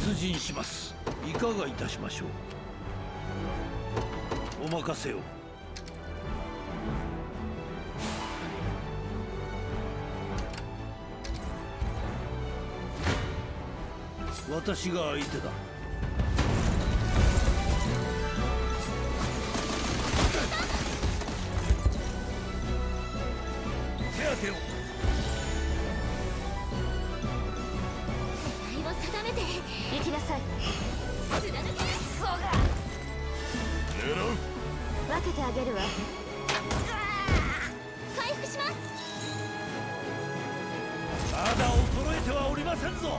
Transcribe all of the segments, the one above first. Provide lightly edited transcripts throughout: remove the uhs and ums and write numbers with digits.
出陣します。いかがいたしましょう。お任せを。私が相手だ。手当てを。 狙いを定めて行きなさい。貫け。そうだ。 狙う。 分けてあげるわ。回復します。 まだ衰えてはおりませんぞ。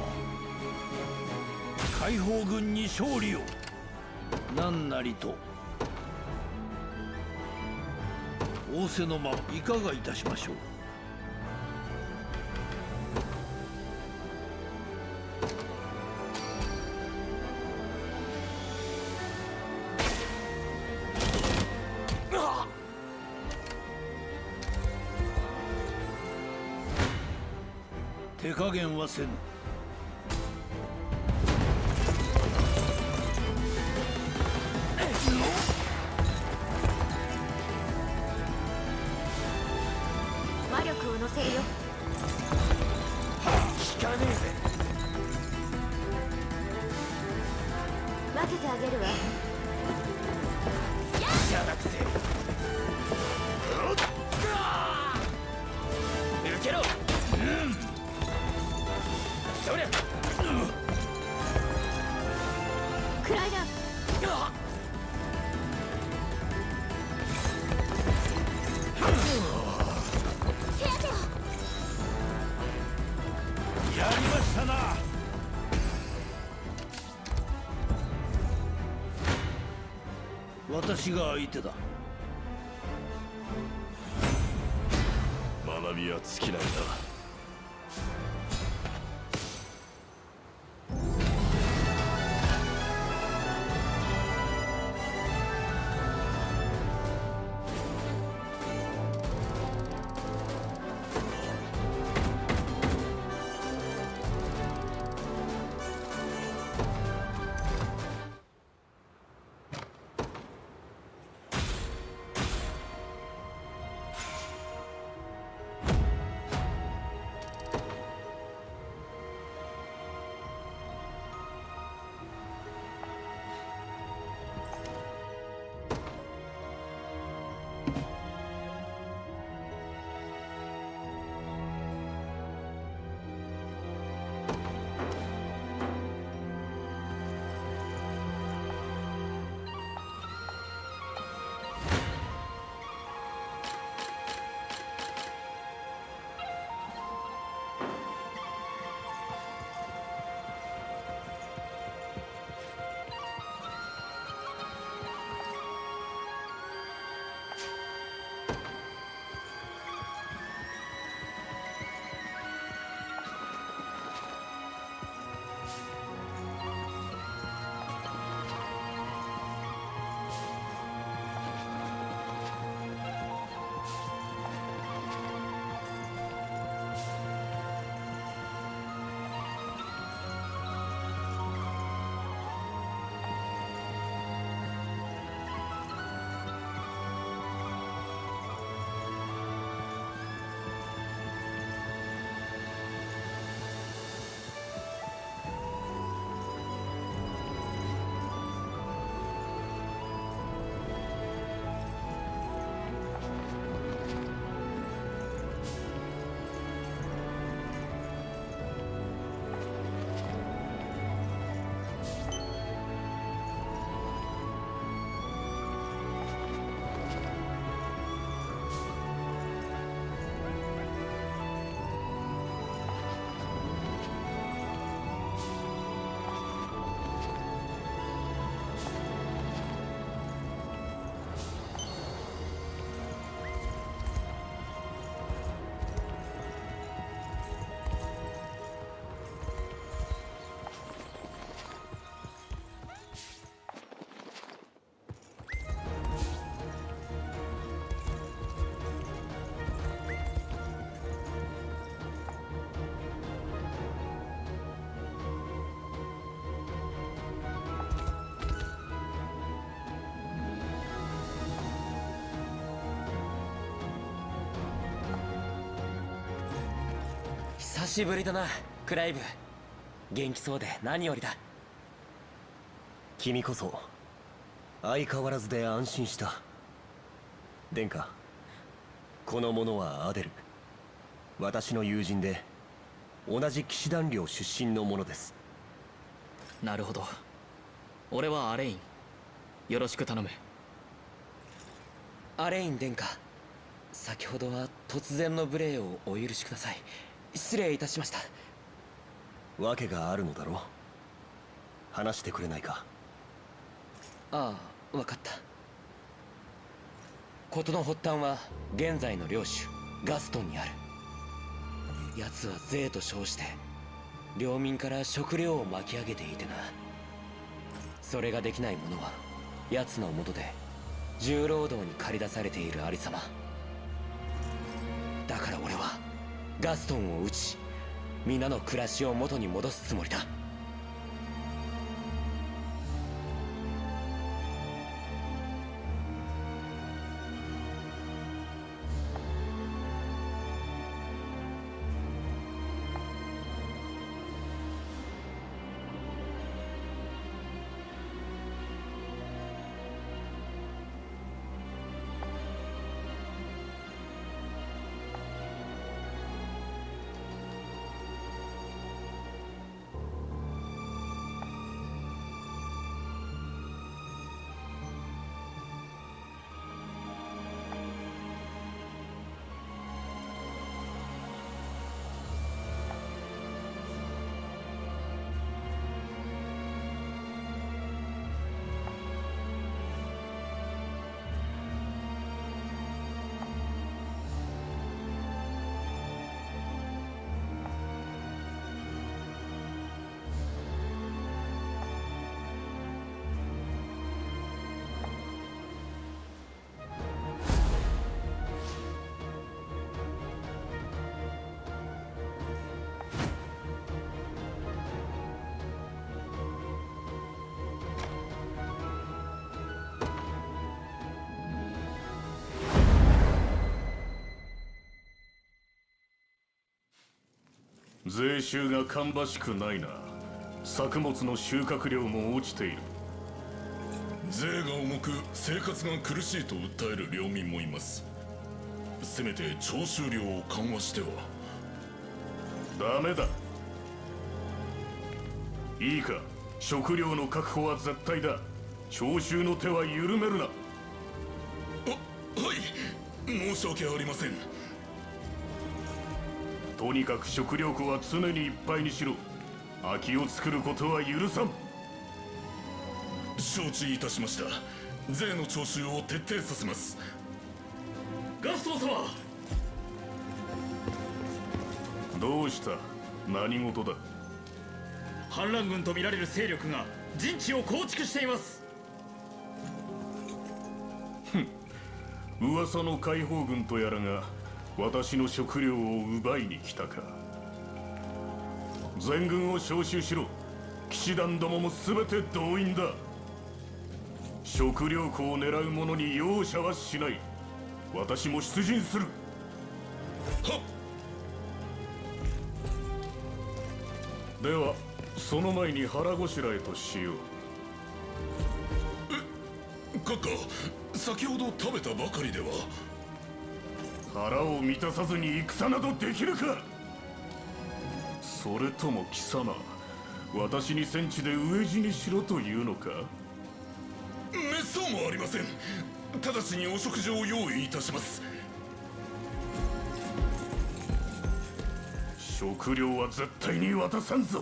解放軍に勝利を。何なりと。仰せのままいかがいたしましょう。手加減はせぬ。 魔力を乗せるよ。 効かねえぜ。 分けてあげるわ。 じゃなくて受けろ。そりゃクライダー。手当てを。 やりましたな。私が相手だ。 学びは尽きないな。 しぶりだなクライブ。元気そうで何よりだ。 君こそ相変わらずで安心した。殿下、この者はアデル、私の友人で同じ騎士団寮出身の者です。 なるほど。俺はアレイン。よろしく頼む。 アレイン殿下、先ほどは突然の無礼をお許しください。失礼いたしました。 訳があるのだろう。話してくれないか。 ああ、分かった。事の発端は現在の領主ガストンにある。奴は税と称して領民から食料を巻き上げていてな。それができない者は奴の下で重労働に駆り出されているありさまだから、俺はガストンを討ち皆の暮らしを元に戻すつもりだ。 税収が芳しくないな。作物の収穫量も落ちている。 税が重く生活が苦しいと訴える領民もいます。せめて徴収量を緩和しては。 ダメだ。いいか、食料の確保は絶対だ。徴収の手は緩めるな。 はい、申し訳ありません。 とにかく食料庫は常にいっぱいにしろ。空きを作ることは許さん。 承知いたしました。税の徴収を徹底させます。 ガストン様、 どうした？何事だ？ 反乱軍と見られる勢力が陣地を構築しています。 噂の解放軍とやらが私の食料を奪いに来たか。全軍を招集しろ。騎士団どもも全て動員だ。食料庫を狙う者に容赦はしない。私も出陣する。 はっ。ではその前に腹ごしらえとしよう。 閣下、先ほど食べたばかりでは。 腹を満たさずに戦などできるか。それとも貴様、私に戦地で飢え死にしろというのか。 めっそうもありません。直ちにお食事を用意いたします。 食料は絶対に渡さんぞ。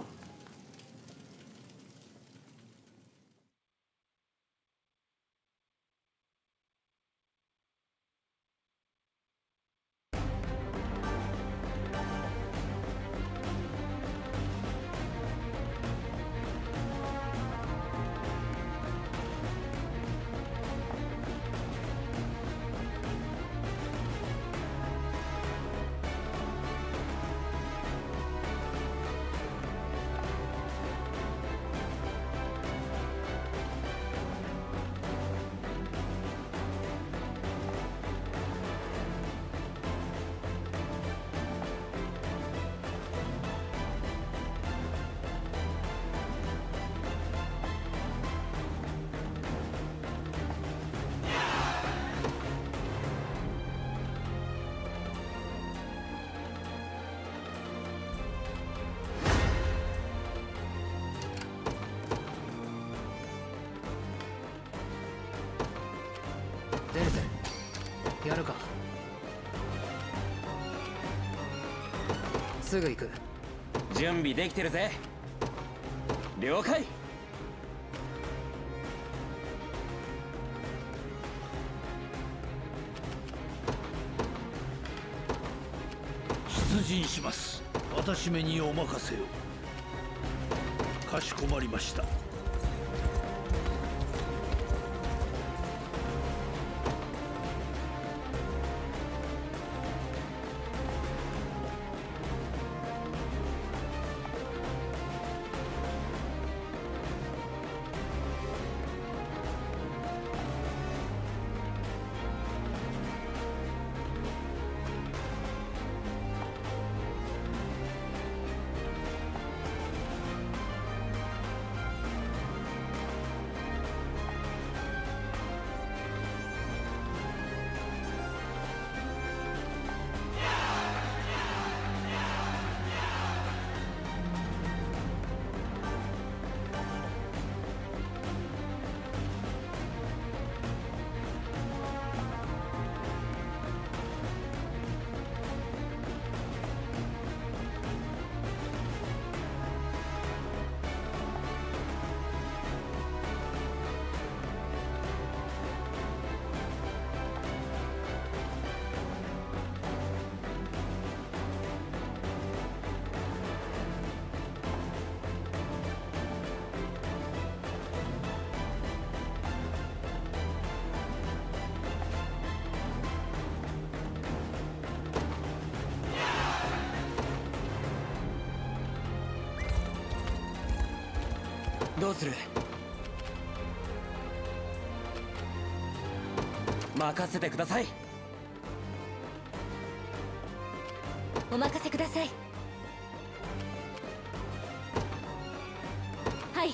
やるか。すぐ行く。 準備できてるぜ。了解。 出陣します。私めにお任せを。かしこまりました。 どうする？任せてください。 お任せください。はい。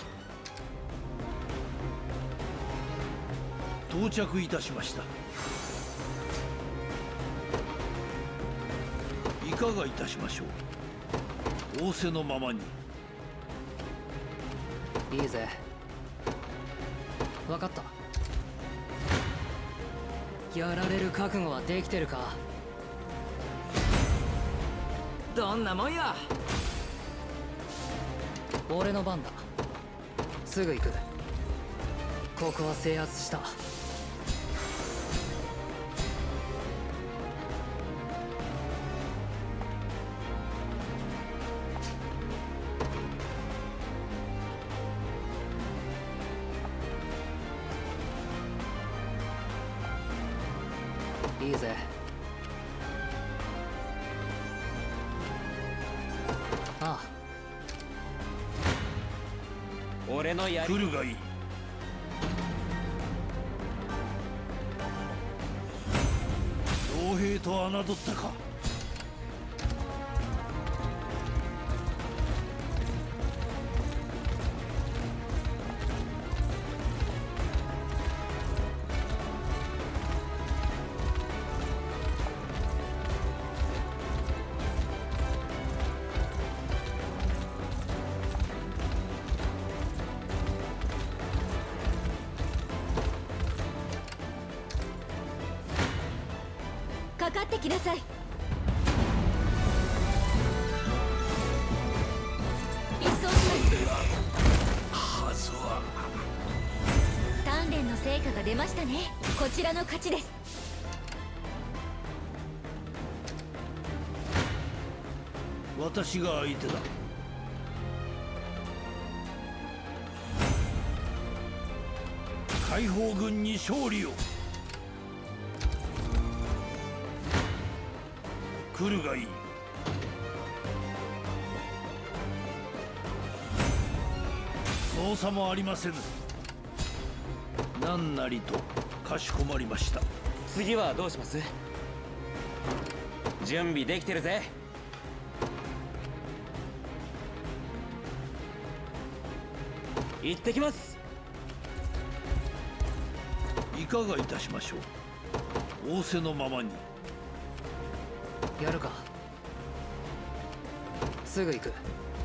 到着いたしました。いかがいたしましょう。仰せのままに。 いいぜ。分かった。やられる覚悟はできてるか。どんなもんや。俺の番だ。すぐ行く。ここは制圧した。いいぜ。ああ。 俺のやり。 来るがいい。傭兵と侮ったか。 かかってきなさい。一掃します。 はずは。 鍛錬の成果が出ましたね。こちらの勝ちです。 私が相手だ。解放軍に勝利を。来るがいい。操作もありませぬ。何なりとかしこまりました。 次はどうします？準備できてるぜ。行ってきます。 いかがいたしましょう。仰せのままに。 やるか。すぐ行く。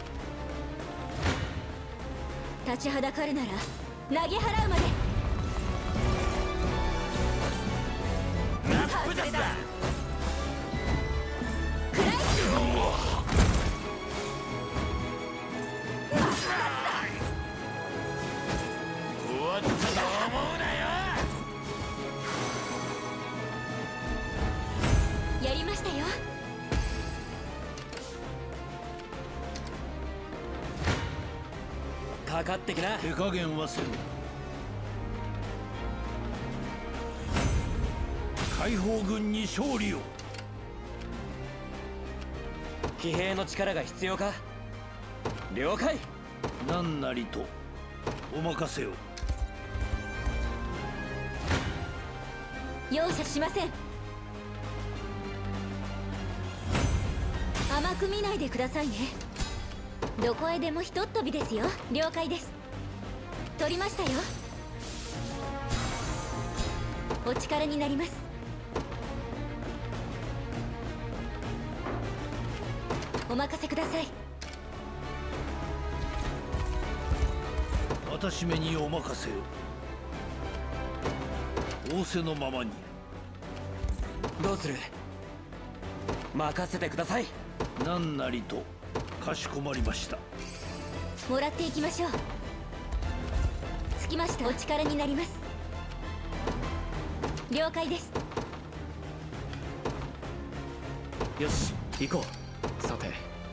立ちはだかるなら投げ払うまで。 ナップ任せだ。 終わったと思うなよ。 やりましたよ。 かかってきな。 手加減はせぬ。解放軍に勝利を。 騎兵の力が必要か。了解。 何なりとお任せを。 容赦しません。甘く見ないでくださいね。どこへでもひとっ飛びですよ。了解です。取りましたよ。お力になります。お任せください。 私めにお任せを。仰せのままに。 どうする。任せてください。 何なりとかしこまりました。 もらっていきましょう。着きました。お力になります。了解です。 よし行こう。さて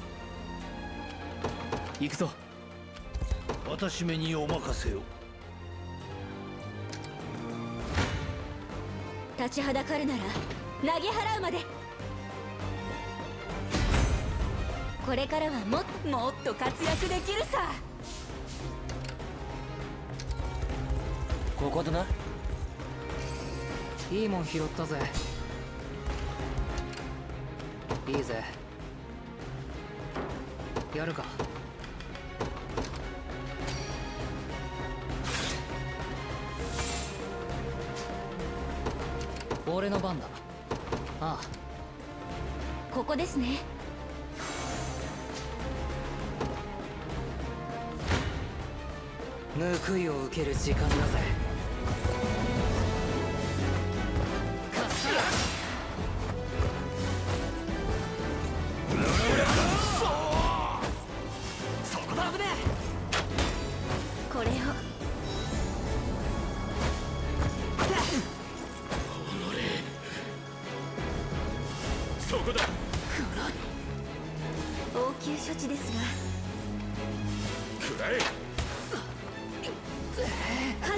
行くぞ。 私めにお任せを。 立ちはだかるなら投げ払うまで。これからはもっと活躍できるさ。 ここだな。 いいもん拾ったぜ。いいぜ。やるか。俺の番だ。ああ、 ここですね。 報いを受ける時間だぜ。 そこだ。危ねこれを。 そこだ。 応急処置ですが。 くらえ。 はい。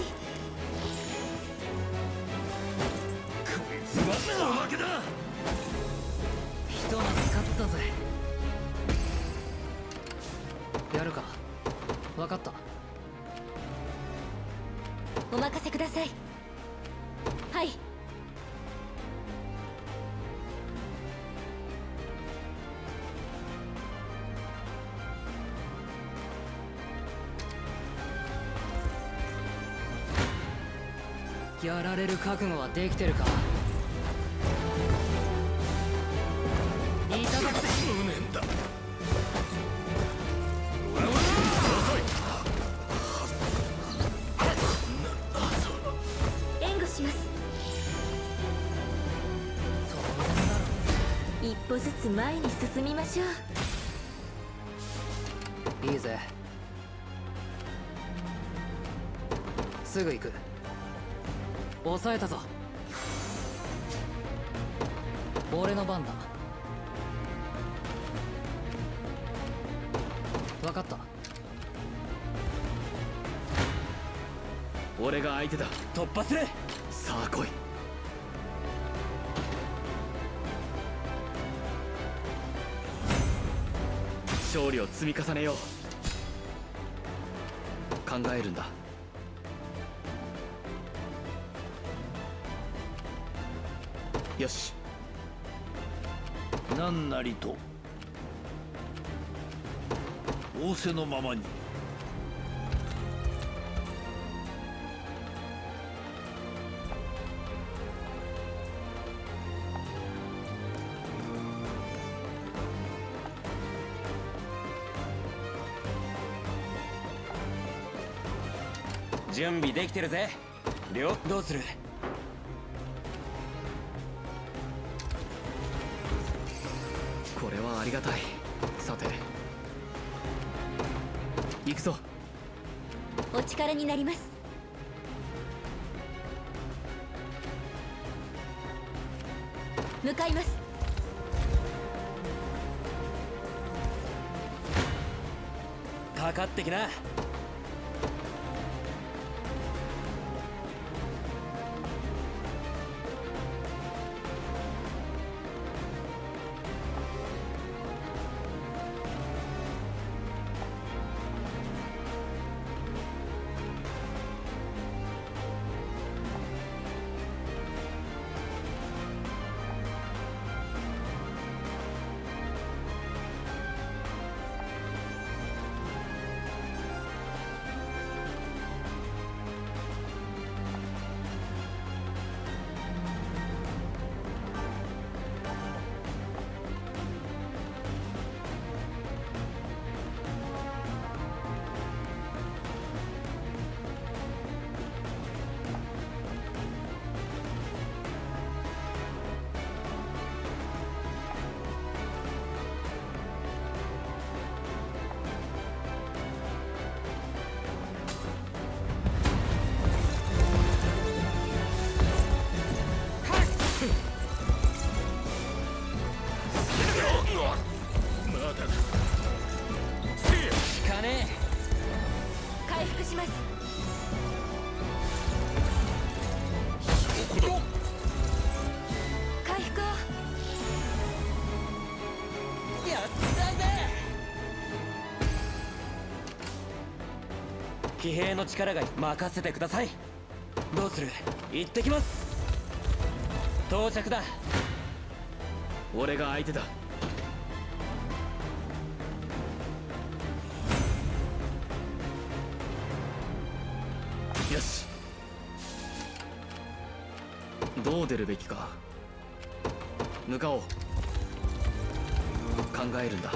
こいつはおまけだ。 ひとまず勝ったぜ。やるか。分かった。 お任せください。はい。 やられる覚悟はできてるか。いただくぜ。 無念だ。 援護します。一歩ずつ前に進みましょう。 いいぜ。すぐ行く。抑えたぞ。俺の番だ。分かった。俺が相手だ。 突破する。 さあ来い。勝利を積み重ねよう。考えるんだ。よし。 何なりと仰せのままに。 準備できてるぜ。どうする。 はありがたい。さて行くぞ。 お力になります。向かいます。 かかってきな。 回復します。回復を。 やったぜ。騎兵の力が任せてください。どうする？行ってきます。到着だ。 俺が相手だ。よし。どう出るべきか向かおう。考えるんだ。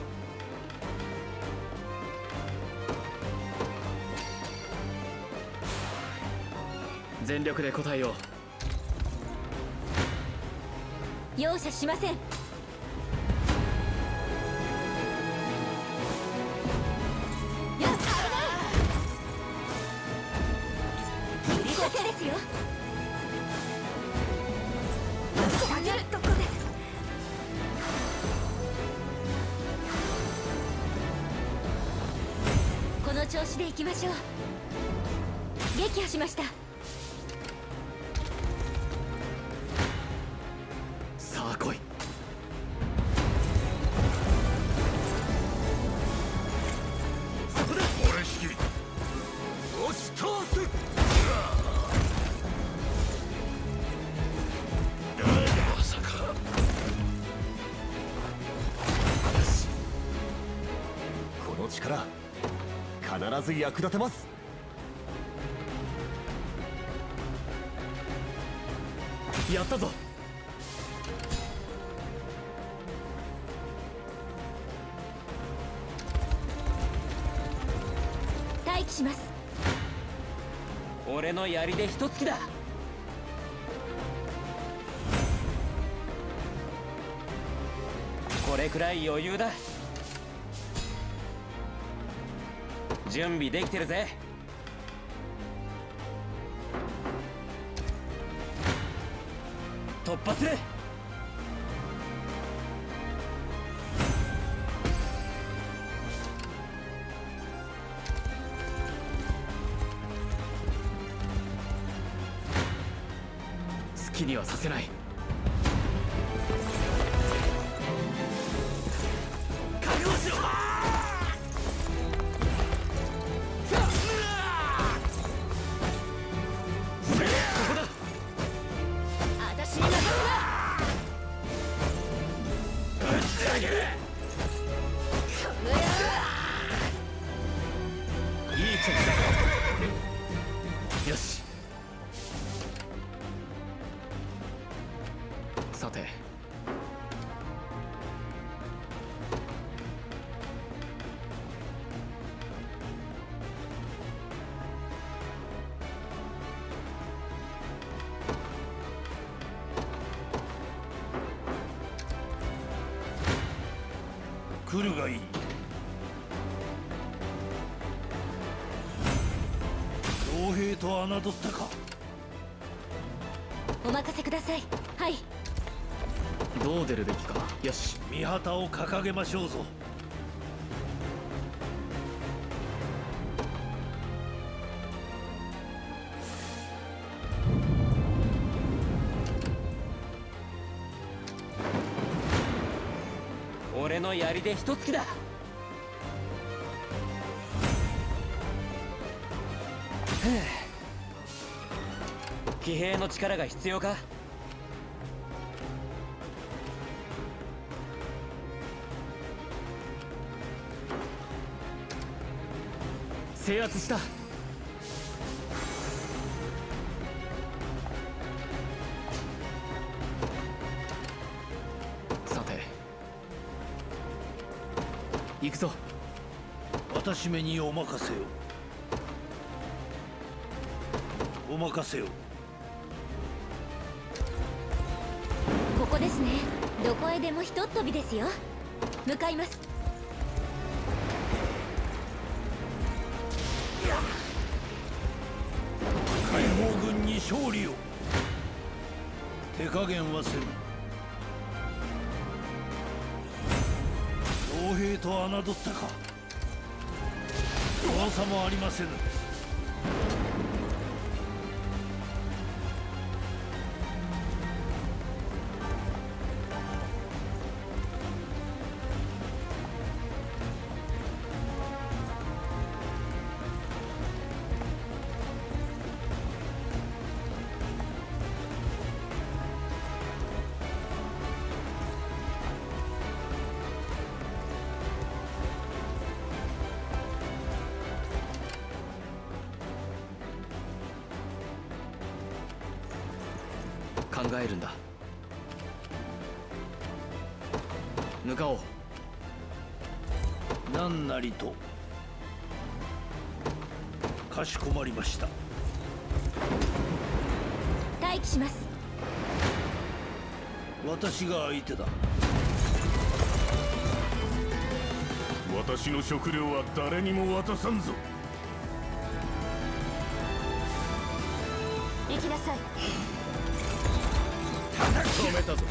全力で答えよう。 容赦しません。ですよ。どこで。この調子で行きましょう。撃破しました。 さあ来い。 そこだ。俺引き押し通す。 力必ず役立てます。 やったぞ。 待機します。 俺の槍で一突きだ。これくらい余裕だ。準備できてるぜ。突破する。 好きにはさせない。覚悟しろ。よし。さて来るがいい。傭兵と侮ったか。 お任せください。はい。 どう出るべきか。よし。 御旗を掲げましょうぞ。 俺の槍で一突きだ。騎兵の力が必要か。 制圧した。さて行くぞ。 私めにお任せを。お任せを。 ここですね。どこへでもひとっ飛びですよ。向かいます。 解放軍に勝利を。手加減はせぬ。傭兵と侮ったか。噂もありませぬ。 考えるんだ。向かおう。 何なりと。かしこまりました。 待機します。 私が相手だ。 私の食料は誰にも渡さんぞ。 行きなさい。 止めたぞ。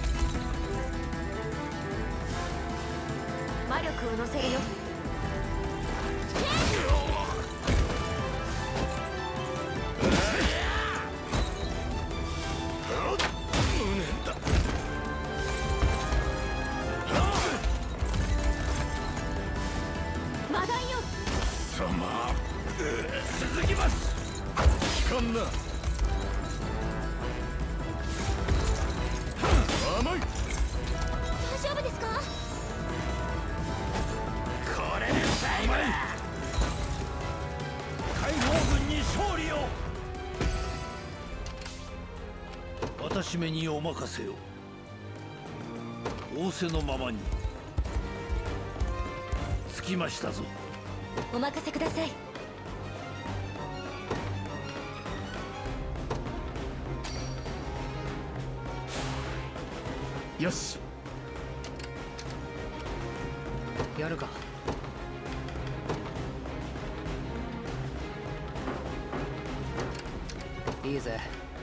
魔力を乗せるよ。 無念だ。 マダンよ。 様、 続きます。 聞かんな。甘い。 大丈夫ですか。 これで最後だ。解放軍に勝利を。私めにお任せを。仰せのままに。着きましたぞ。 お任せください。 よし、やるか。いいぜ。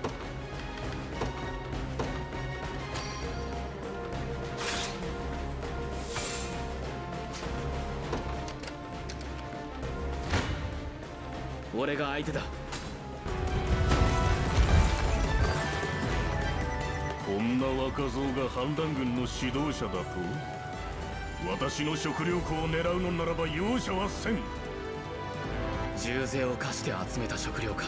俺が相手だ。 こんな若造が反乱軍の指導者だと。私の食料庫を狙うのならば容赦はせん。 重税を課して集めた食料か。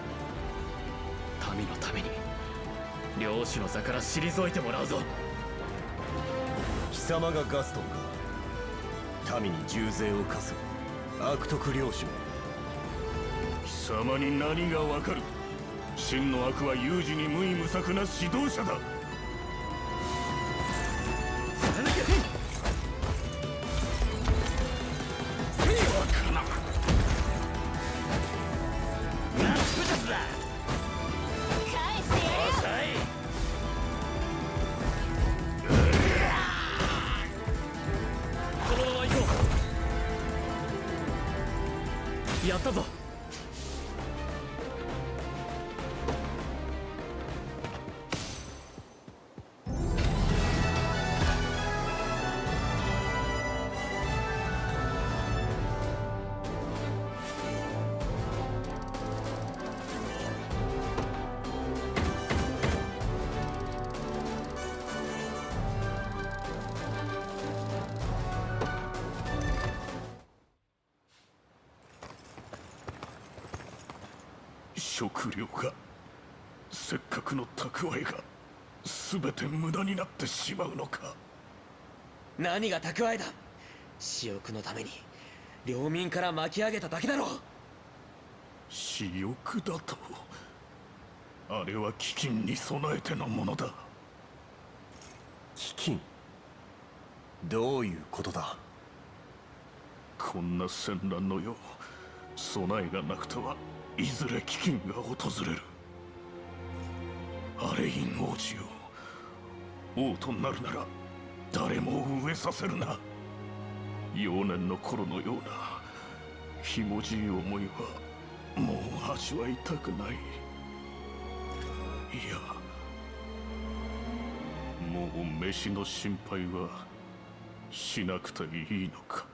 民のために領主の座から退いてもらうぞ。 貴様がガストンか。民に重税を課す悪徳領主。 貴様に何がわかる。真の悪は有事に無為無策な指導者だ。 ったぞ。 食料が、せっかくの蓄えが全て無駄になってしまうのか。 何が蓄えだ。私欲のために領民から巻き上げただけだろう。 私欲だと。あれは飢饉に備えてのものだ。 飢饉？どういうことだ。 こんな戦乱の世、備えがなくてはいずれ飢饉が訪れる。アレイン王子よ、王となるなら誰も飢えさせるな。幼年の頃のようなひもじい思いはもう味わいたくない。いや、もう飯の心配はしなくていいのか。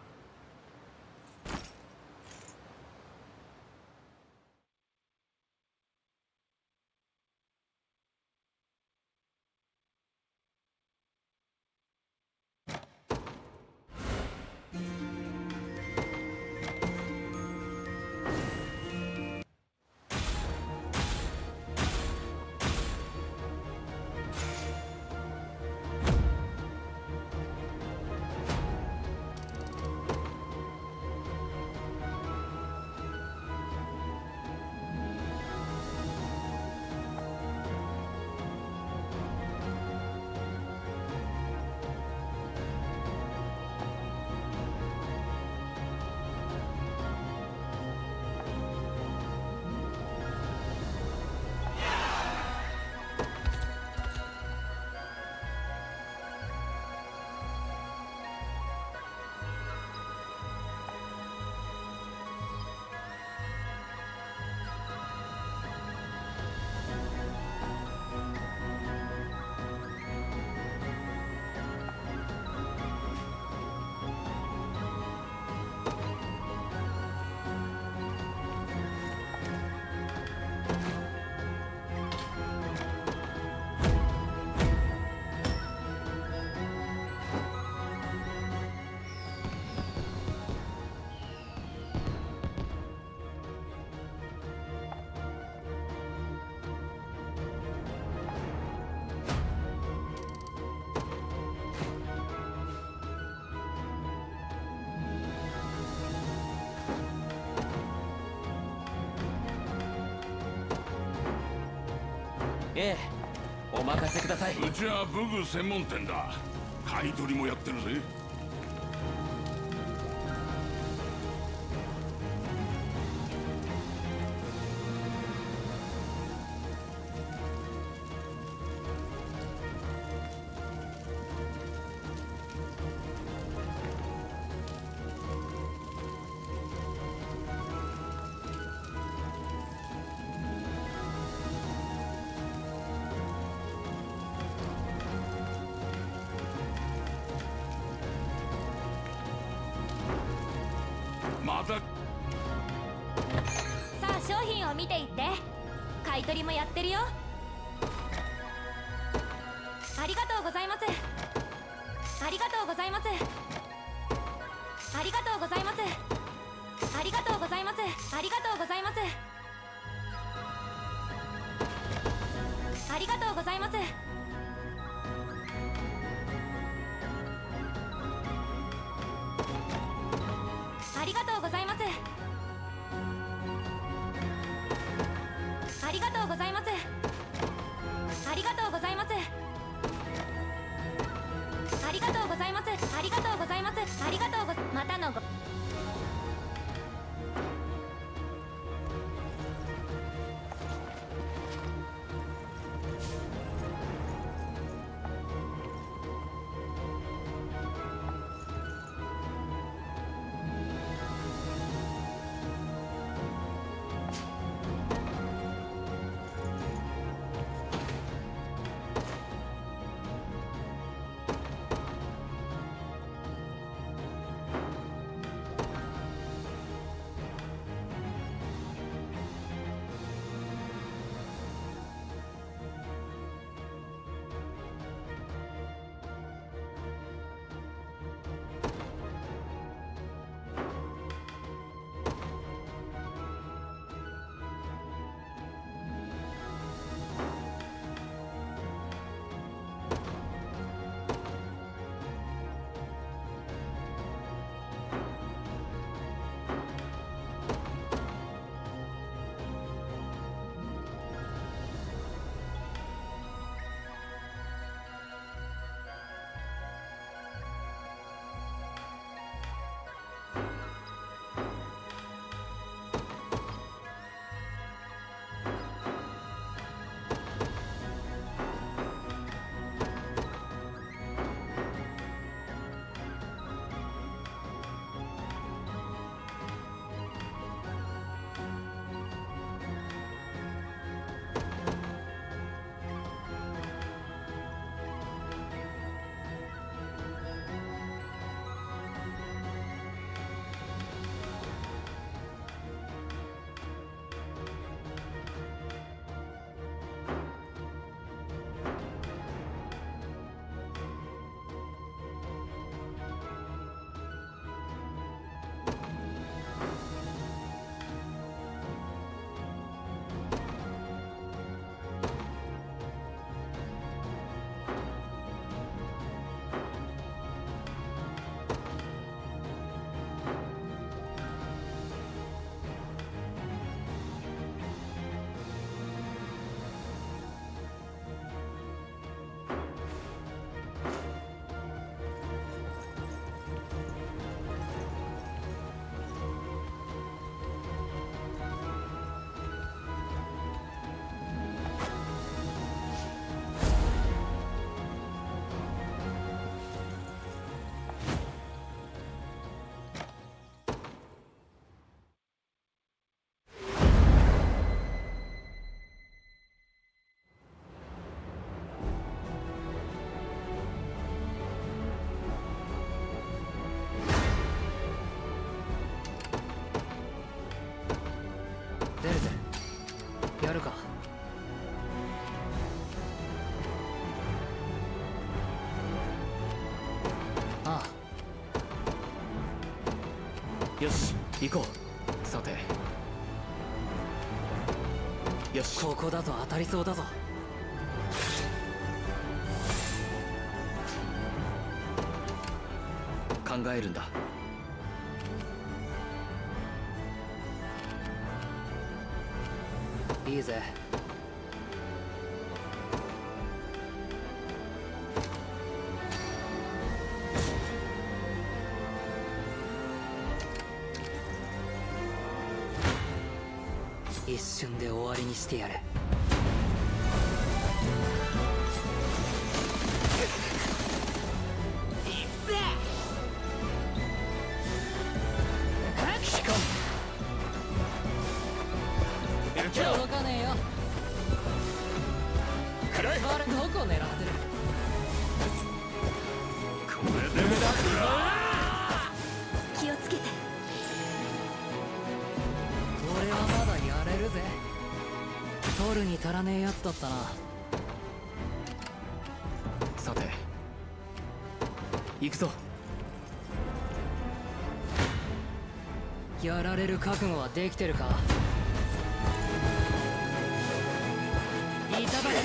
ええ、お任せください。 うちは武具専門店だ。買い取りもやってるぜ。また。 さあ商品を見ていって。買い取りもやってるよ。ありがとうございます。ありがとうございます。ありがとうございます。ありがとうございます。ありがとうございます。ありがとうございます。ありがとうございます。ありがとうございます。ありがとうございます。ありがとうございます。ありがとうございます。ありがとうごまたのご。 やるか。ああ、よし行こう。さて、よし、ここだと当たりそうだぞ。考えるんだ。いいぜ。一瞬で終わりにしてやれ。届かねえよ。どこ狙ってる。 これでもだ。 気をつけて。 俺はまだやれるぜ。取るに足らねえやつだったな。さて、行くぞ。やられる覚悟はできてるか。いただけ。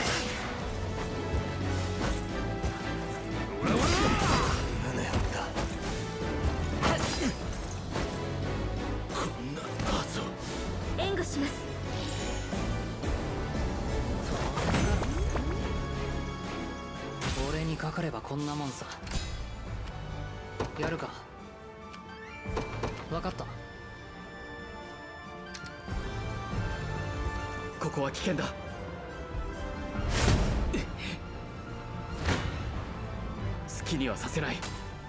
援護します。 俺にかかればこんなもんさ。やるか。分かった。ここは危険だ。好きにはさせない。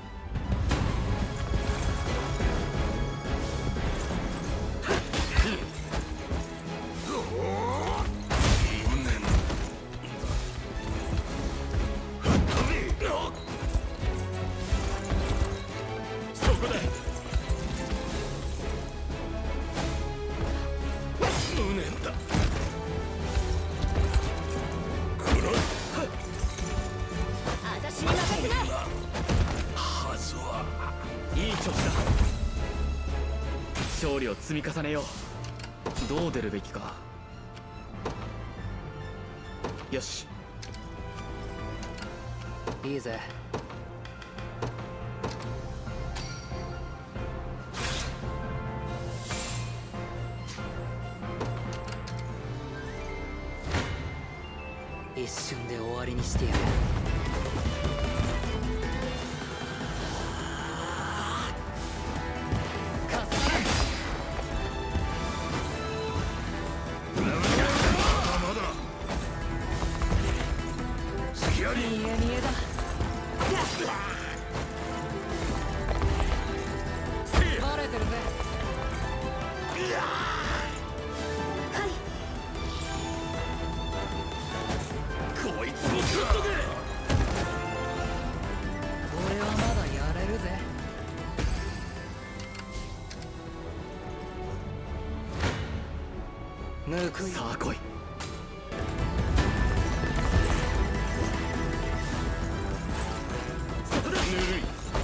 勝利を積み重ねよう。どう出るべきか。よし、いいぜ。一瞬で終わりにしてやる。さあ来い。そこだ。ぬるい。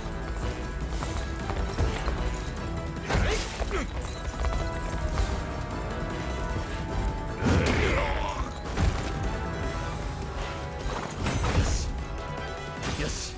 よしよし。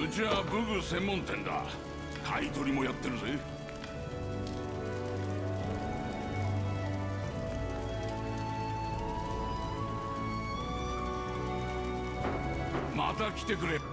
うちは武具専門店だ。買い取りもやってるぜ。また来てくれ。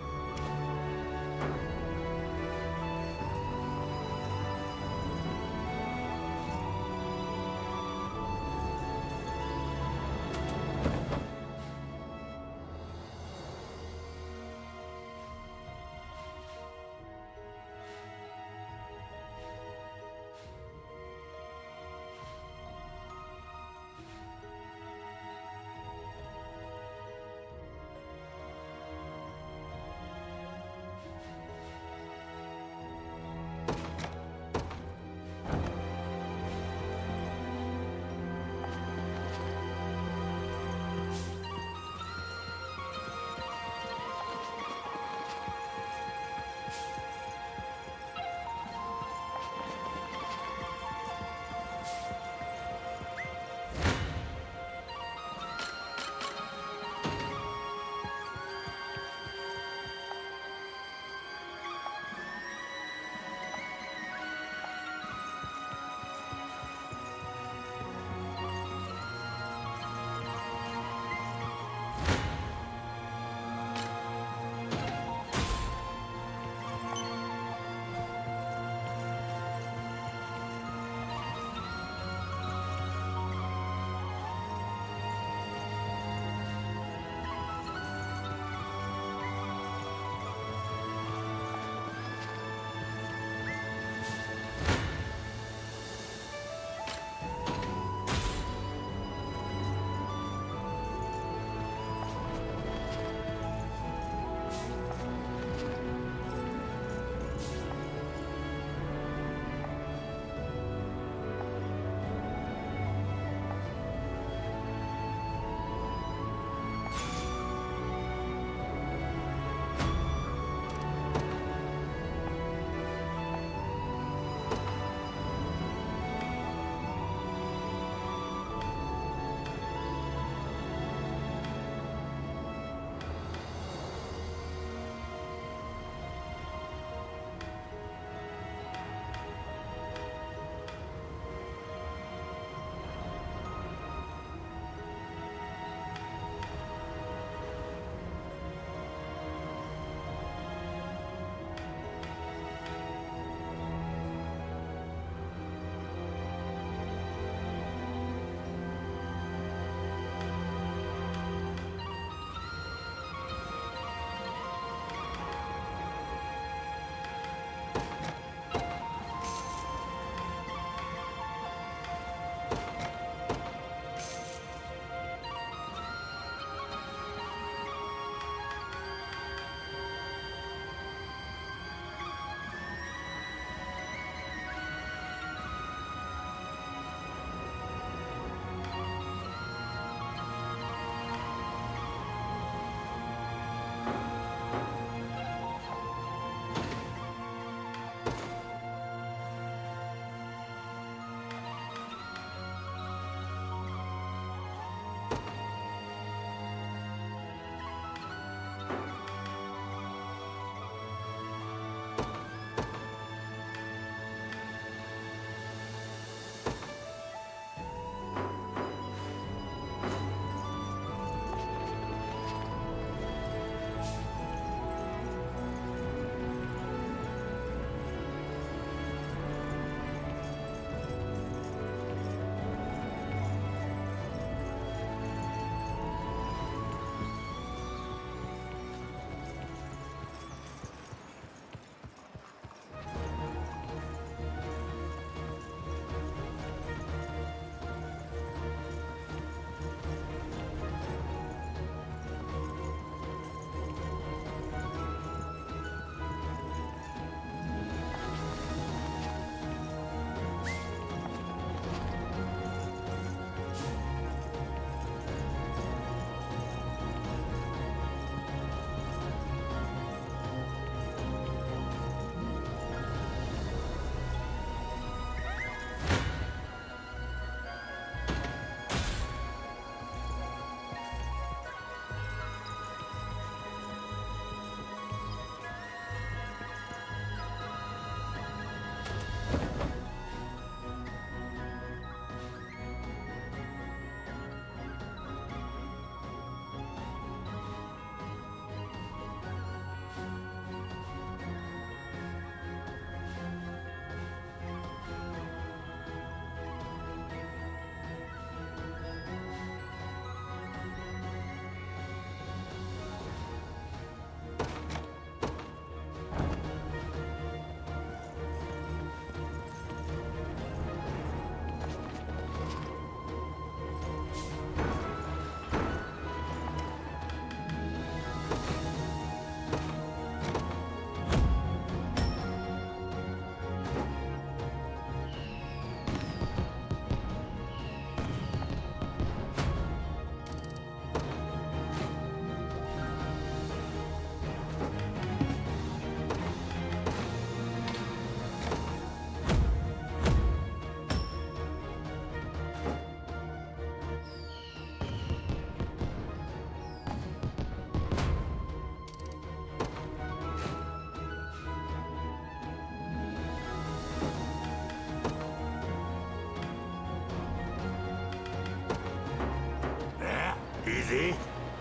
ぜ。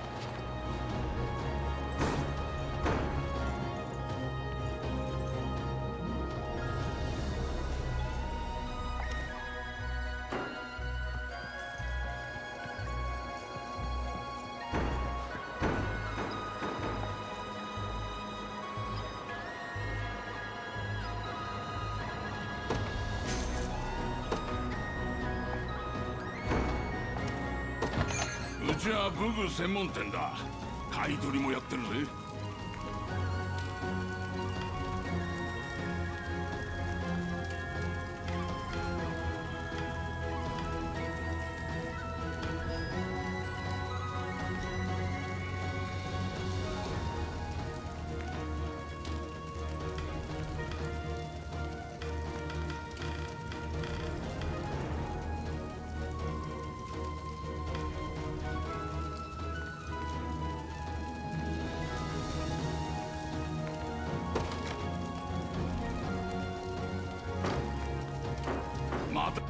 うちは武具専門店だ。買い取りもやってるぜ。また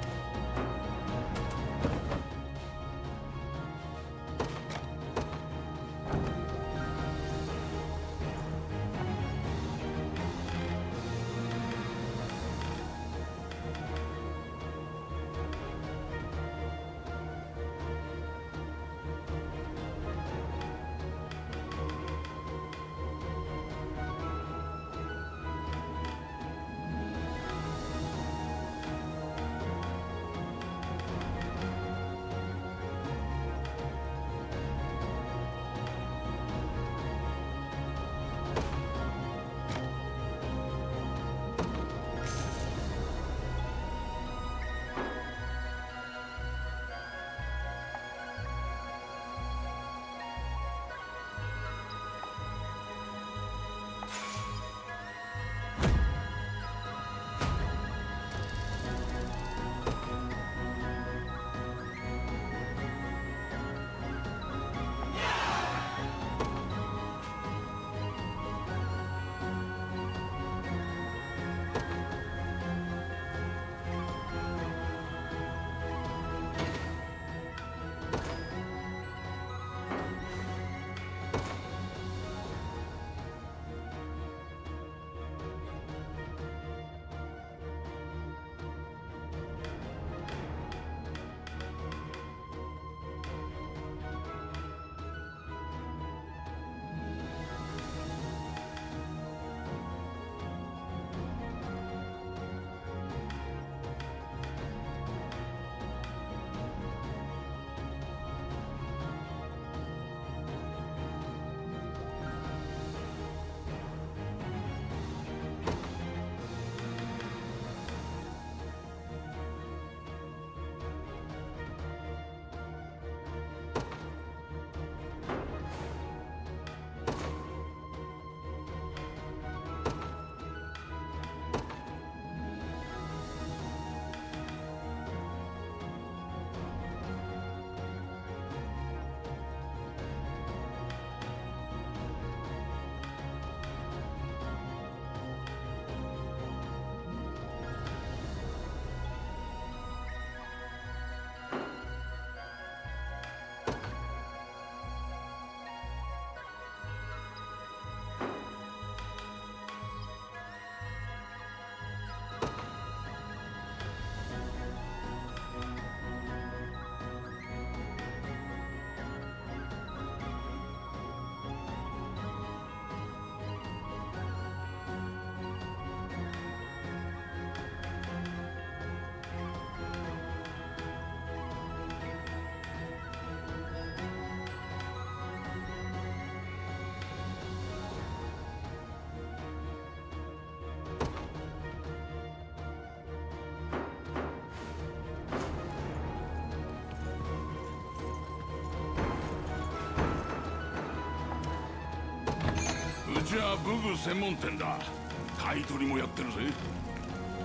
うちは武具専門店だ。買い取りもやってるぜ。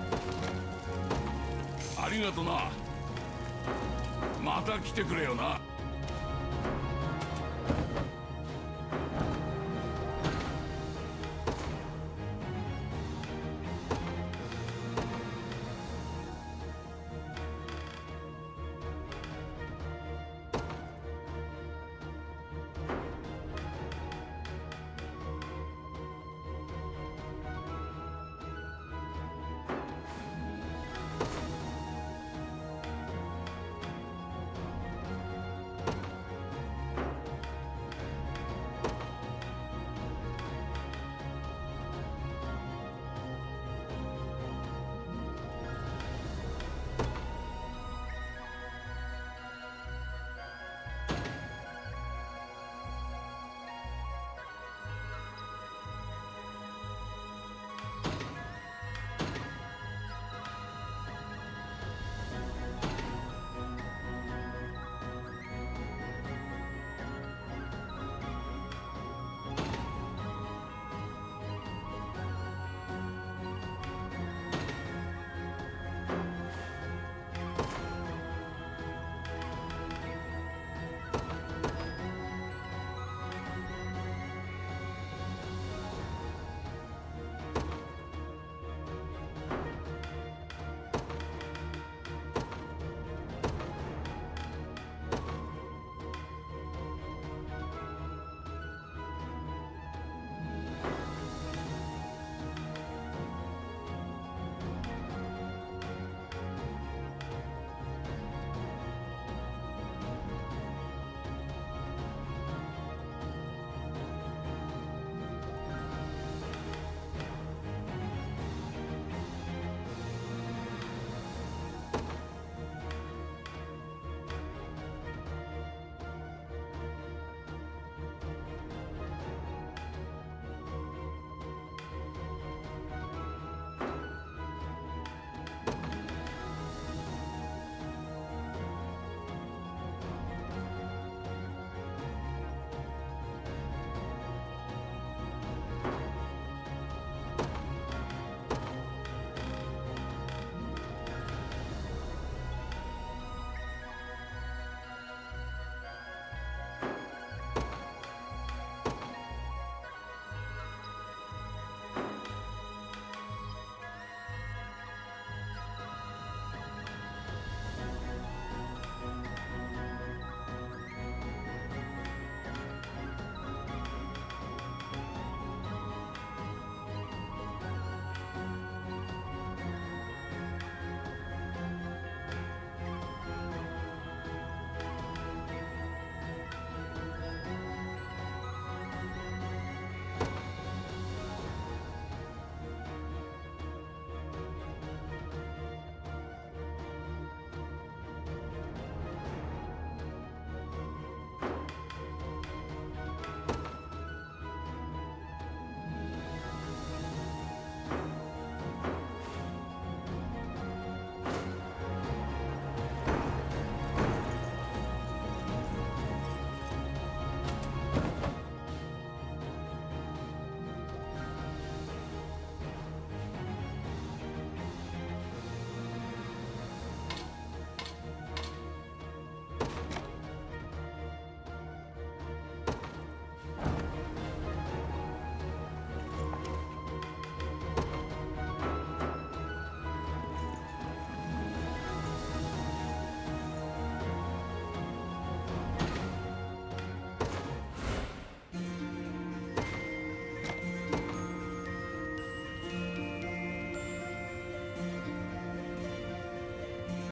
ありがとな。また来てくれよな。